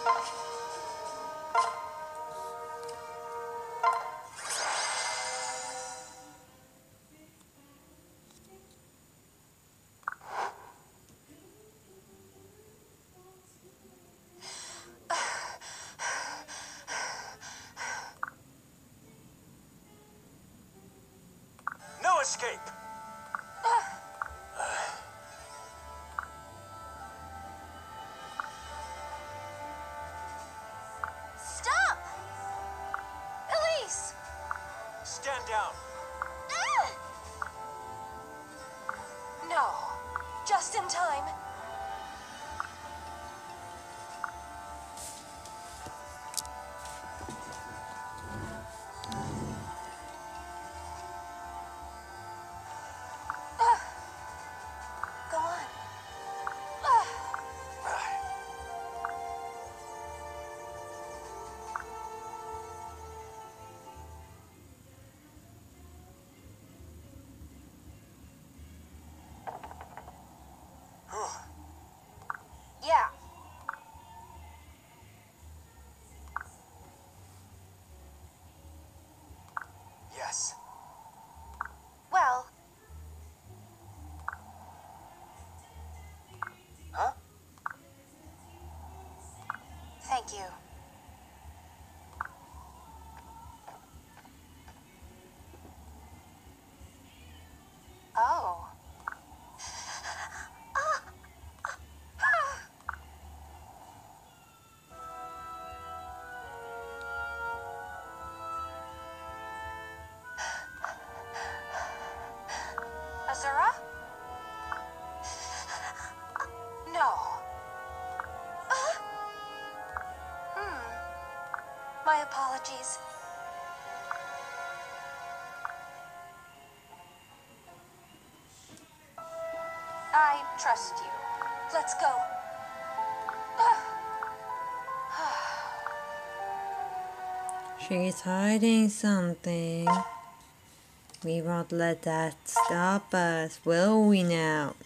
No escape! Stop! Elise! Stand down. No. Just in time. Go on. Yeah. Yes. Well. Huh? Thank you. Oh. Azura? No. My apologies. I trust you. Let's go. She's hiding something. We won't let that stop us, will we now?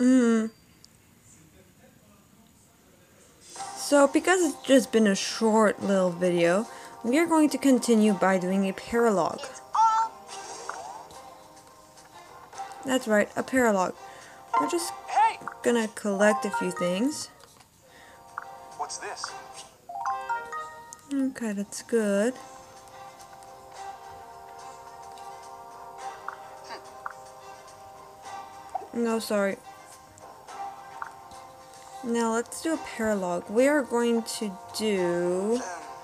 So, because it's just been a short little video, we are going to continue by doing a paralogue. It's all... That's right, a paralogue. We're just Hey! gonna collect a few things. What's this? Okay, that's good. No, sorry. Now let's do a paralogue. We are going to do...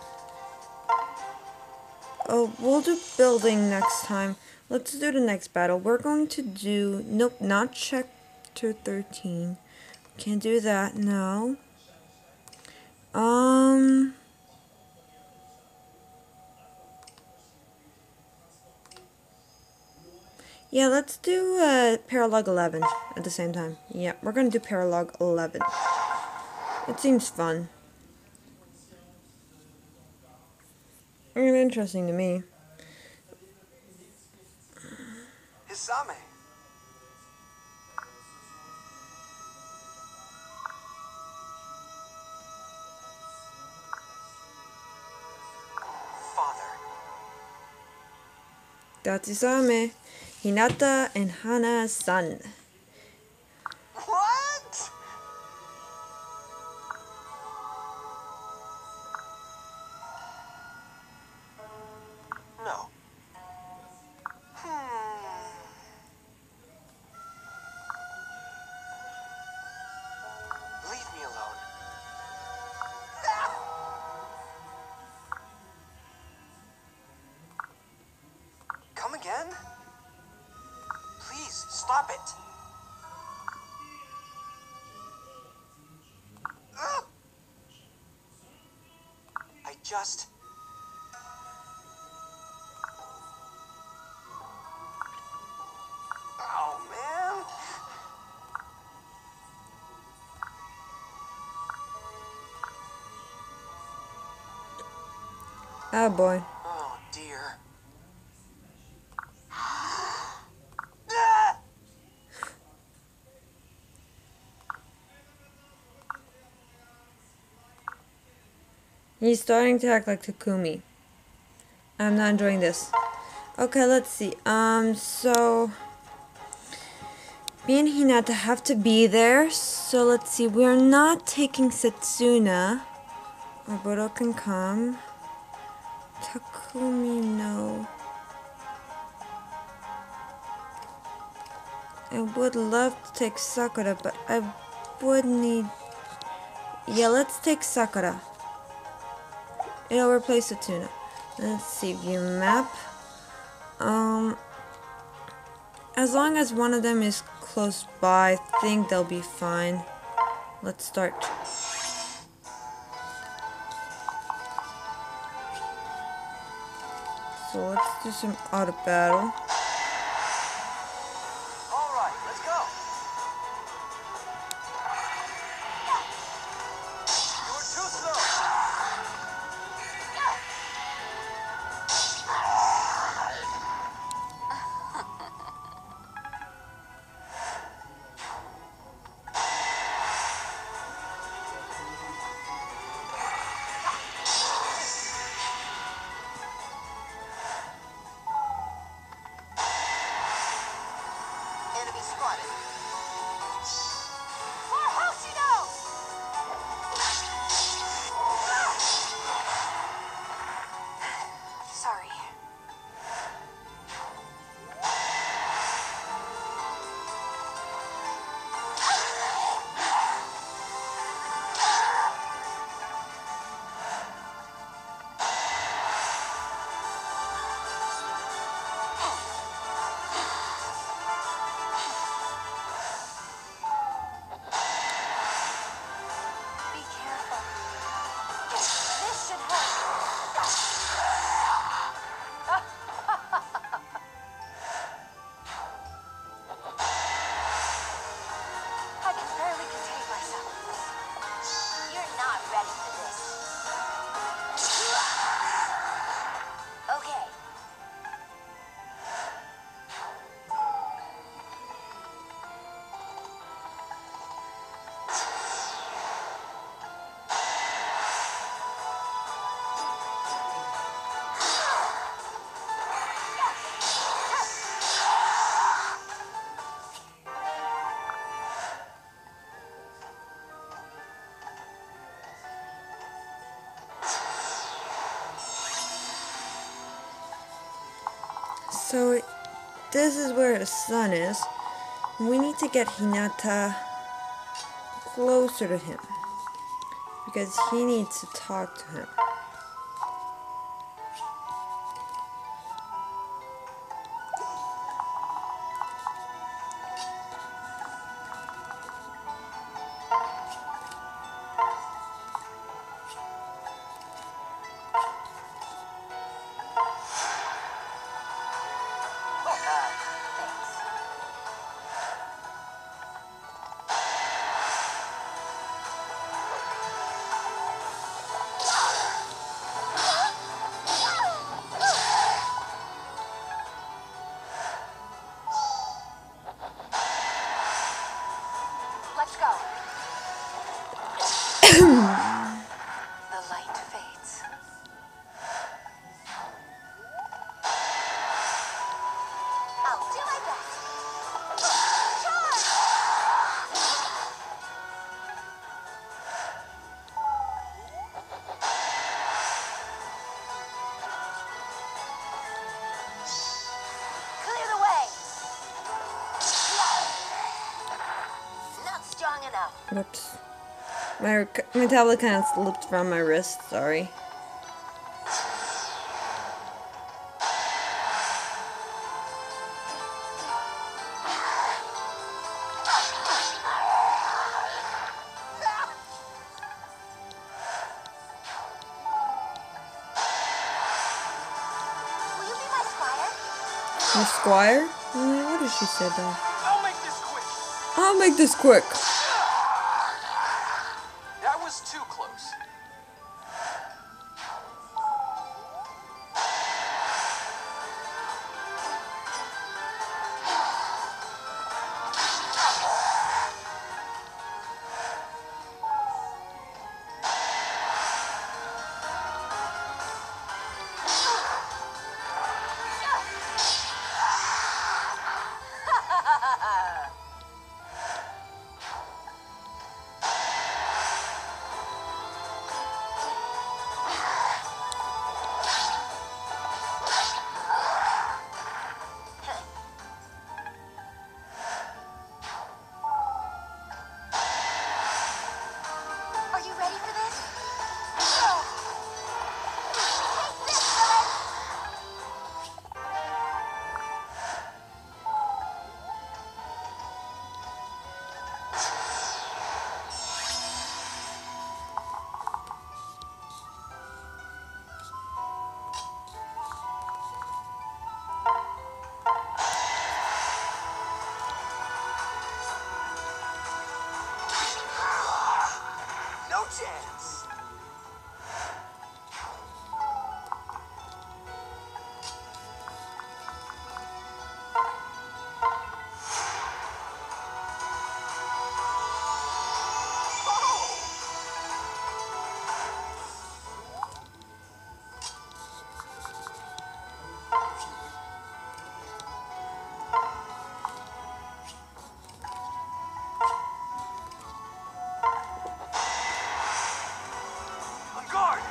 Oh, we'll do building next time. Let's do the next battle. We're going to do... Nope, not chapter 13. Can't do that, no. Yeah, let's do paralogue 11 at the same time. Yeah, we're going to do paralogue 11. It seems fun. And interesting to me. Hisame. Father. That's Isame, Hinata, and Hana's son. What? No. Leave me alone. Come again? Please, stop it. I just... Oh, man. Oh boy. Oh, dear. He's starting to act like Takumi. I'm not enjoying this. Okay, let's see. So me and Hinata have to be there. So let's see. We're not taking Setsuna. Oboro can come. Takumi, no. I would love to take Sakura, but I would need... Yeah, let's take Sakura. It'll replace Setsuna. Let's see, view map. As long as one of them is close by, I think they'll be fine. Let's start. So let's do some auto battle. All right, let's go. You're too slow. Enemy spotted. For Hoshino! Sorry. Be careful. This should help. I can barely contain myself. You're not ready for this. Okay. So this is where the sun is. We need to get Hinata closer to him because he needs to talk to him. Thanks. Let's go. The light fades. I'll do my best. Charge! Clear the way. Not strong enough. Whoops. My tablet kind of slipped from my wrist, sorry. Will you be my squire? My squire? What did she say though? I'll make this quick. I'll make this quick. That was too close. chance. On guard!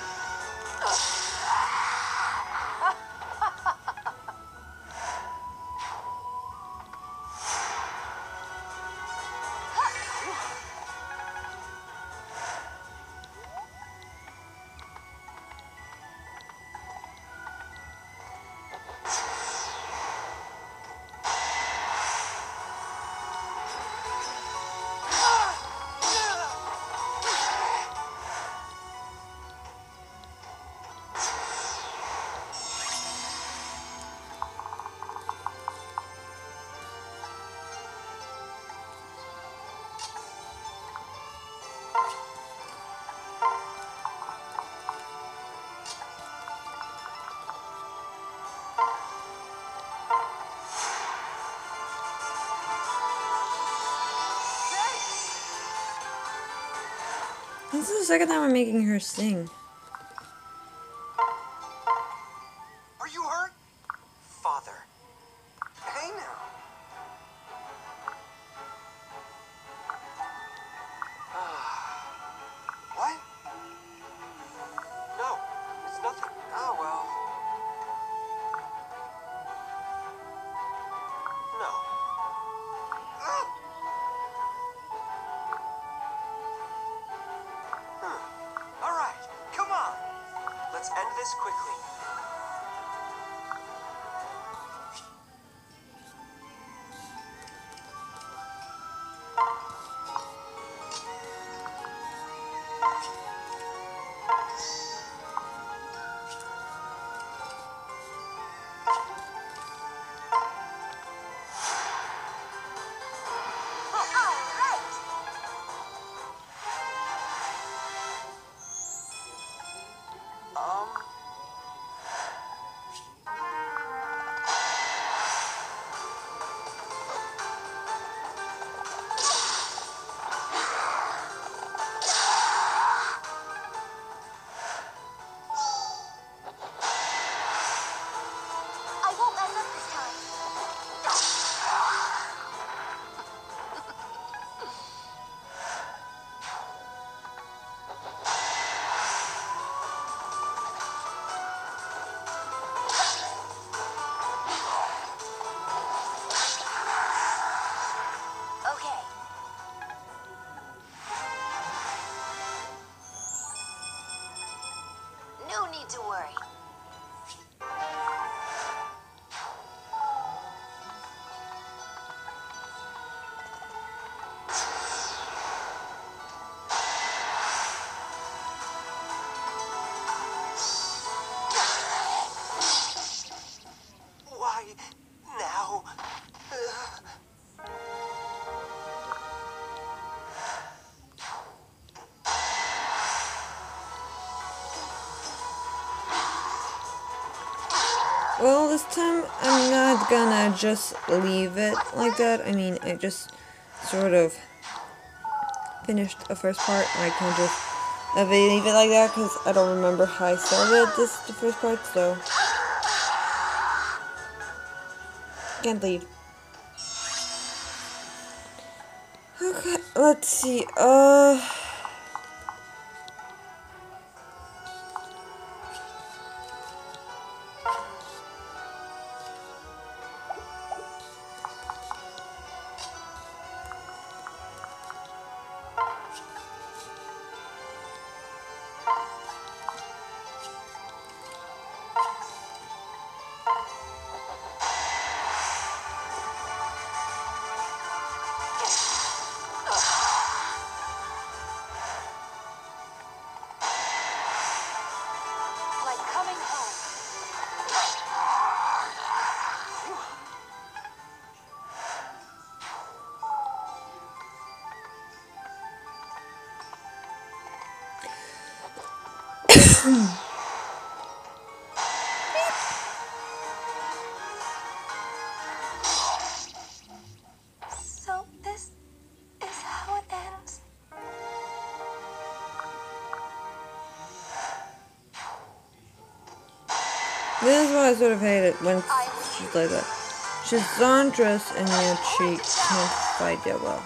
This is the second time I'm making her sing. Are you hurt? Father. Hey now. What? No, it's nothing. Oh, well. No. All right, come on. Let's end this quickly. I won't mess up this time. Okay. No need to worry. Why now? Well, this time I'm not gonna just leave it like that. I mean, I just sort of finished the first part, and I can't just leave it like that because I don't remember how I started the first part, so can't leave. Okay, let's see. So this is how it ends. This is why I sort of hate it when she's like that. She's Zandras and yet she can't fight that well.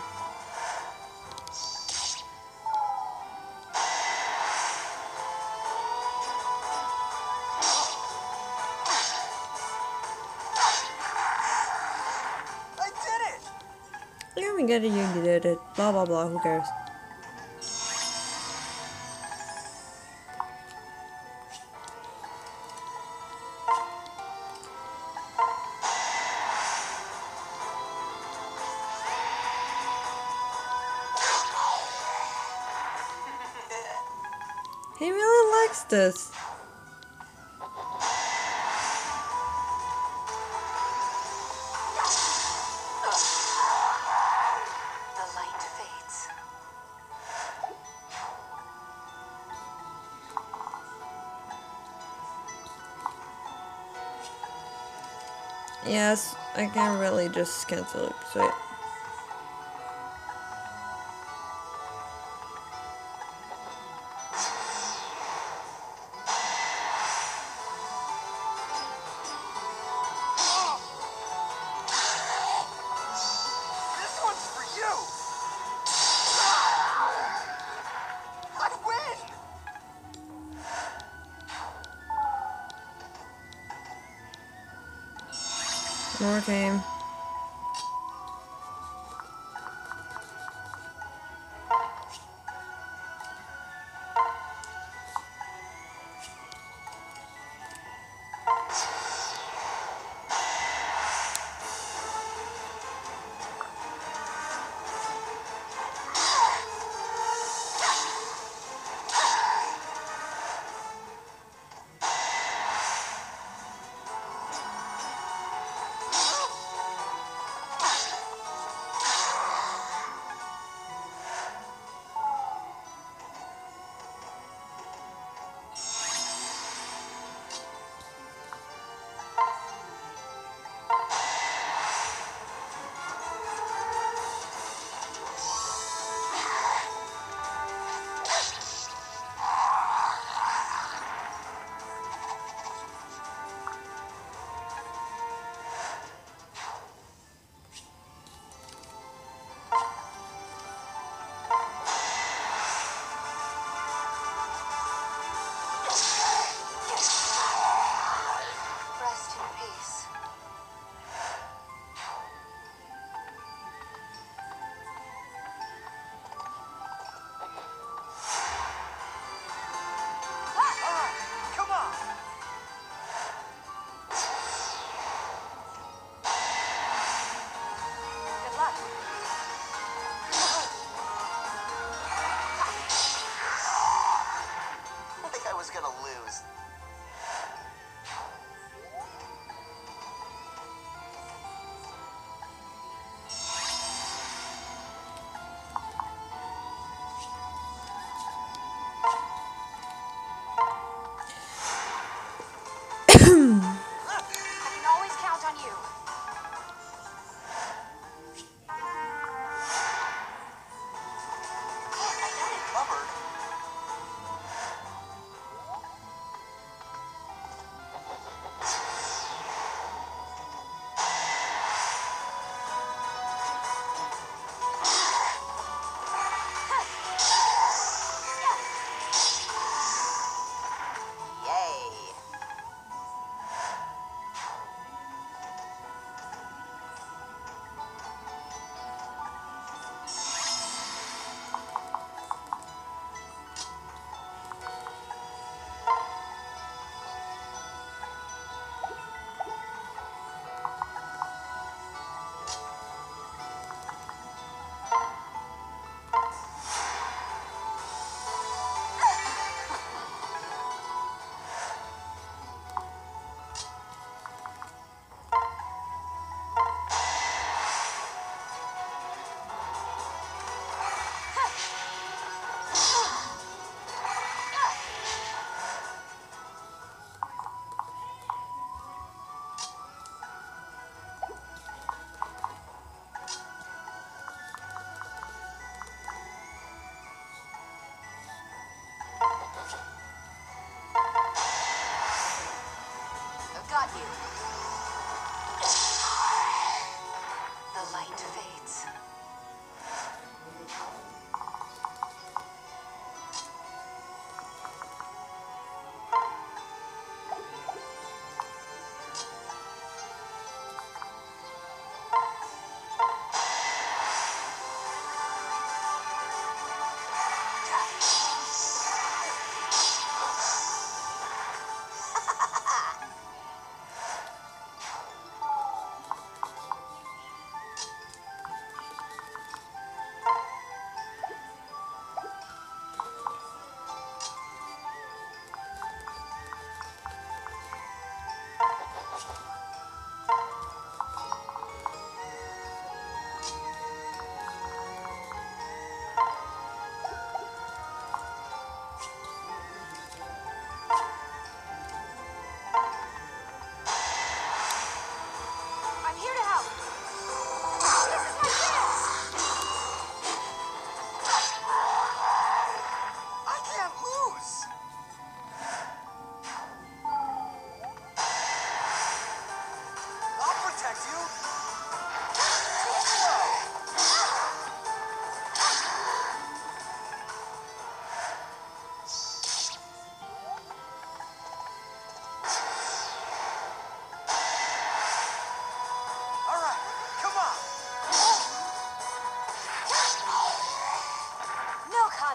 I did it! Yeah, we get it, you did it. Blah blah blah, who cares? He really likes this. The light fades. Yes, I can really just cancel it. So yeah. This one's for you! I win! More game.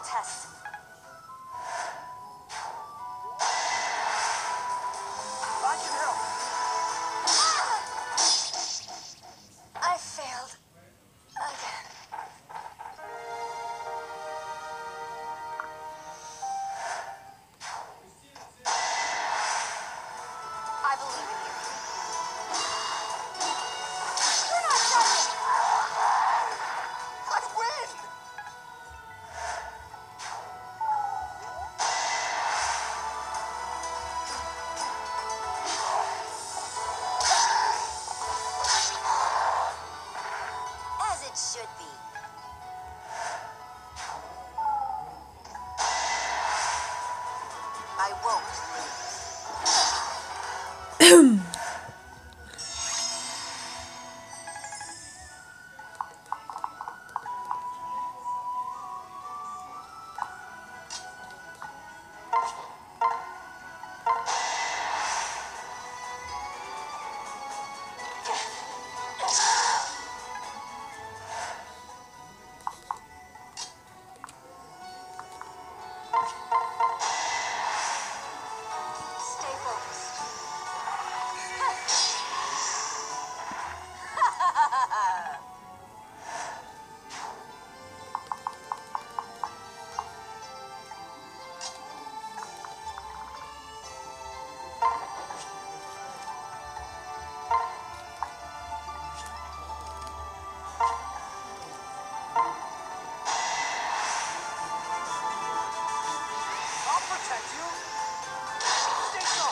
test. I can help. I failed. Again. I believe in you. You're not done. Let's win! As it should be. I won't lose. Stay focused. I'll protect you. Stay strong.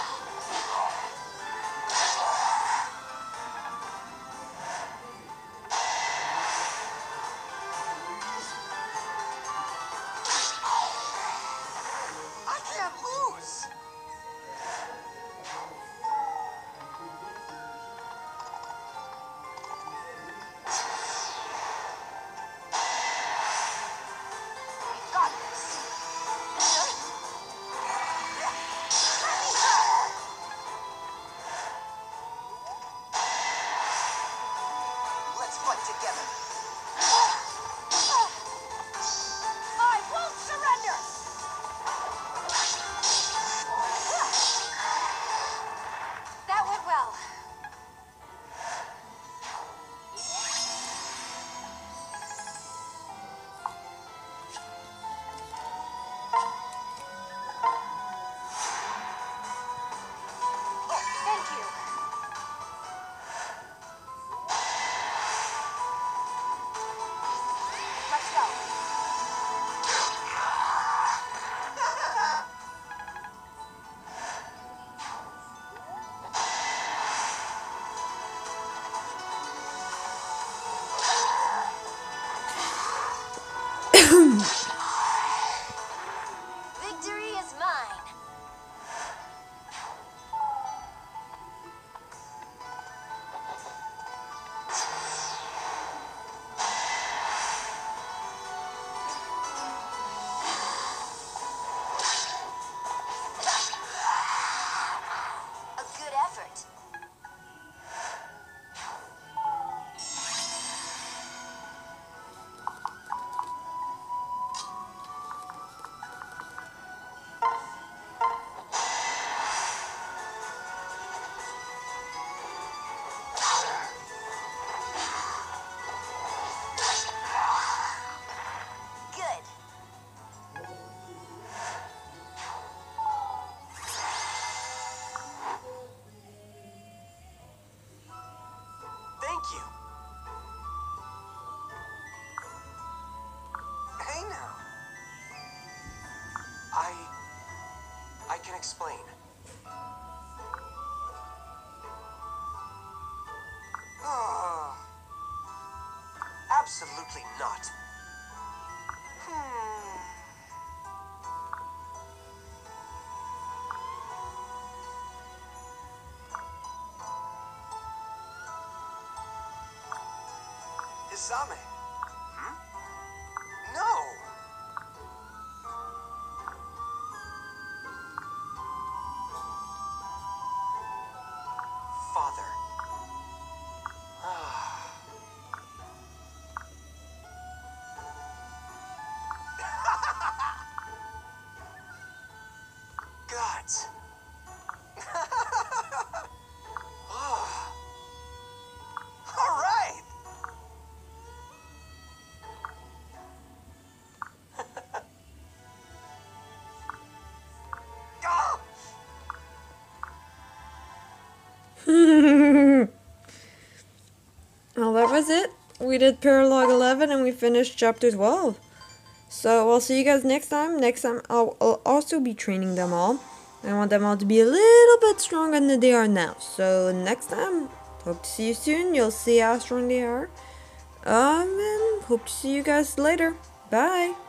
I can't lose. We've got this. Let's fight together. I won't surrender! That went well. Thank you. Let's go. Victory is mine. A good effort. Good. Thank you. Hey now. I can explain. Oh, absolutely not. Isame. No. Father. minutes. All right. Ah! Well, that was it. We did Paralog 11 and we finished Chapter 12. So I'll see you guys next time. Next time I'll also be training them all. I want them all to be a little bit stronger than they are now. So next time, hope to see you soon. You'll see how strong they are. And hope to see you guys later. Bye.